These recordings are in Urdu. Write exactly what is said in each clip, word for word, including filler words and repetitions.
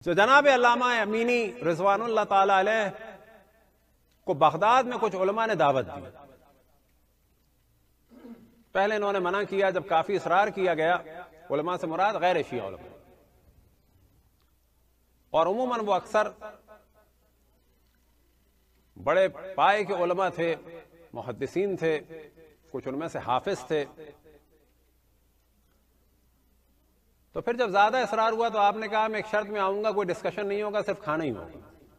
جو جناب علامہ امینی رضوان اللہ تعالی علیہ کو بغداد میں کچھ علماء نے دعوت دی. پہلے انہوں نے منع کیا، جب کافی اصرار کیا گیا، علماء سے مراد غیر شیعہ علماء، اور عموماً وہ اکثر بڑے پائے کے علماء تھے، محدثین تھے، کچھ ان میں سے حافظ تھے. تو پھر جب زیادہ اصرار ہوا تو آپ نے کہا میں ایک شرط میں آؤں گا، کوئی ڈسکشن نہیں ہوگا، صرف کھانا ہی ہوگا.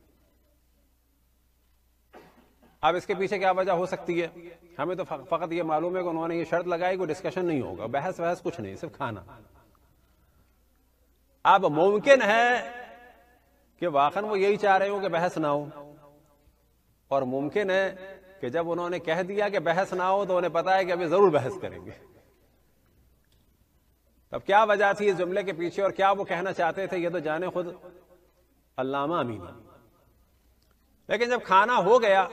اب اس کے پیچھے کیا وجہ ہو سکتی ہے؟ ہمیں تو فقط یہ معلوم ہے کہ انہوں نے یہ شرط لگائی، کوئی ڈسکشن نہیں ہوگا، بحث بحث کچھ نہیں، صرف کھانا. اب ممکن ہے کہ واقعاً وہ یہی چاہ رہے ہوں کہ بحث نہ ہو، اور ممکن ہے کہ جب انہوں نے کہہ دیا کہ بحث نہ ہو تو انہیں پتا ہے کہ ابھی ضرور بحث کریں گے. اب کیا وجہ تھی اس جملے کے پیچھے اور کیا وہ کہنا چاہتے تھے، یہ تو جانے خود علامہ امینی. لیکن جب کھانا ہو گیا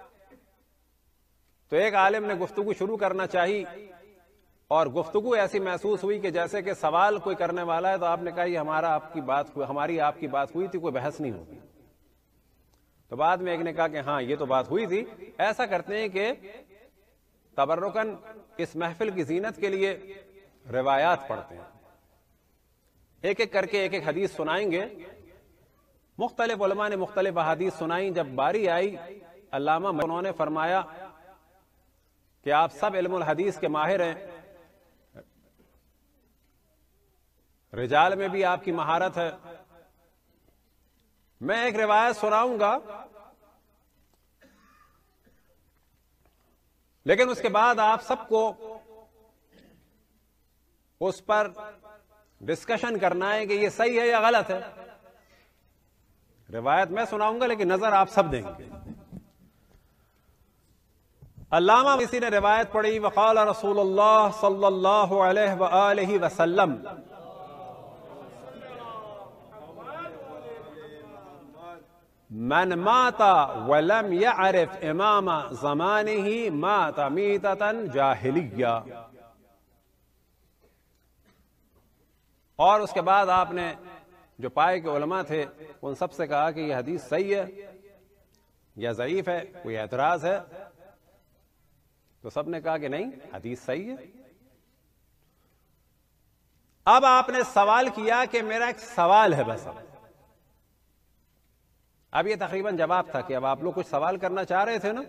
تو ایک عالم نے گفتگو شروع کرنا چاہی، اور گفتگو ایسی محسوس ہوئی کہ جیسے کہ سوال کوئی کرنے والا ہے، تو آپ نے کہا یہ ہمارا آپ کی بات ہماری آپ کی بات ہوئی تھی، کوئی بحث نہیں ہوگی. تو بعد میں ایک نے کہا کہ ہاں یہ تو بات ہوئی تھی. ایسا کرتے ہیں کہ تبرکاً اس محفل کی زینت کے لیے روایات پڑھتے ہیں، ایک ایک کر کے ایک ایک حدیث سنائیں گے. مختلف علماء نے مختلف احادیث سنائیں. جب باری آئی علامہ انہوں نے فرمایا کہ آپ سب علم الحدیث کے ماہر ہیں، رجال میں بھی آپ کی مہارت ہے، میں ایک روایت سناؤں گا، لیکن اس کے بعد آپ سب کو اس پر ڈسکشن کرنا ہے کہ یہ صحیح ہے یا غلط ہے. روایت میں سناؤں گا لیکن نظر آپ سب دیں گے. علامہ کسی نے روایت پڑھی، وقال رسول اللہ صلی اللہ علیہ وآلہ وسلم، من مات ولم يعرف امام زمانه مات میتۃ جاہلیہ. اور اس کے بعد آپ نے جو پائے کے علماء تھے ان سب سے کہا کہ یہ حدیث صحیح ہے یا ضعیف ہے، کوئی اعتراض ہے؟ تو سب نے کہا کہ نہیں، حدیث صحیح ہے. اب آپ نے سوال کیا کہ میرا ایک سوال ہے بس. اب اب یہ تقریباً جواب تھا کہ اب آپ لوگ کچھ سوال کرنا چاہ رہے تھے نا،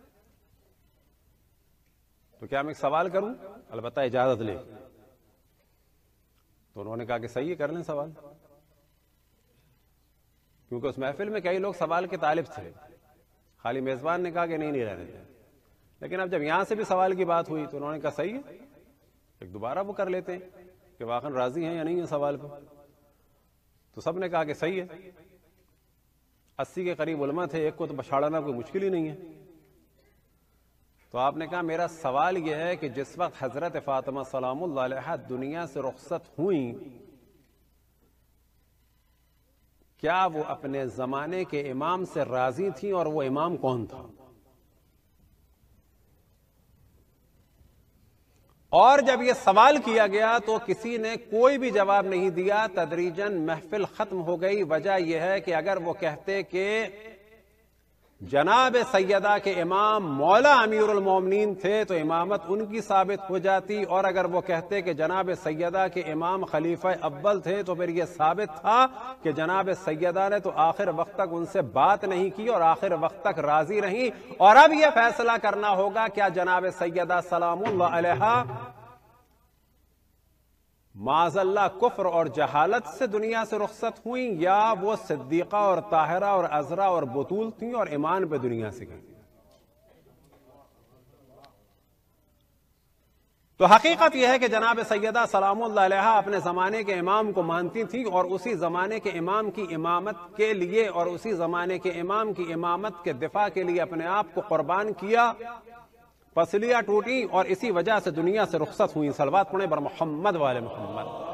تو کیا میں ایک سوال کروں؟ البتہ اجازت لے. تو انہوں نے کہا کہ صحیح ہے، کر لیں سوال، کیونکہ اس محفل میں کئی لوگ سوال کے طالب تھے. خالی میزبان نے کہا کہ نہیں نہیں رہنے دیں. لیکن اب جب یہاں سے بھی سوال کی بات ہوئی تو انہوں نے کہا صحیح ہے، ایک دوبارہ وہ کر لیتے ہیں کہ واقعا راضی ہیں یا نہیں ہیں سوال پہ. تو سب نے کہا کہ صحیح ہے. اسی کے قریب علماء تھے، ایک کو تو بچھاڑنا کوئی مشکل ہی نہیں ہے. تو آپ نے کہا میرا سوال یہ ہے کہ جس وقت حضرت فاطمہ سلام اللہ علیہا دنیا سے رخصت ہوئیں، کیا وہ اپنے زمانے کے امام سے راضی تھیں، اور وہ امام کون تھا؟ اور جب یہ سوال کیا گیا تو کسی نے کوئی بھی جواب نہیں دیا. تدریجاً محفل ختم ہو گئی. وجہ یہ ہے کہ اگر وہ کہتے کہ جناب سیدہ کے امام مولا امیر المومنین تھے تو امامت ان کی ثابت ہو جاتی، اور اگر وہ کہتے کہ جناب سیدہ کے امام خلیفہ اول تھے تو پھر یہ ثابت تھا کہ جناب سیدہ نے تو آخر وقت تک ان سے بات نہیں کی اور آخر وقت تک راضی رہیں. اور اب یہ فیصلہ کرنا ہوگا کیا جناب سیدہ سلام اللہ علیہا معاذ اللہ کفر اور جہالت سے دنیا سے رخصت ہوئیں، یا وہ صدیقہ اور طاہرہ اور عذرا اور بطول تھیں اور ایمان پہ دنیا سے گئیں. تو حقیقت یہ ہے کہ جناب سیدہ سلام اللہ علیہا اپنے زمانے کے امام کو مانتی تھیں، اور اسی زمانے کے امام کی امامت کے لیے اور اسی زمانے کے امام کی امامت کے دفاع کے لیے اپنے آپ کو قربان کیا. پسلیاں ٹوٹی اور اسی وجہ سے دنیا سے رخصت ہوئی. صلوات پڑھیں بر محمد والے محمد.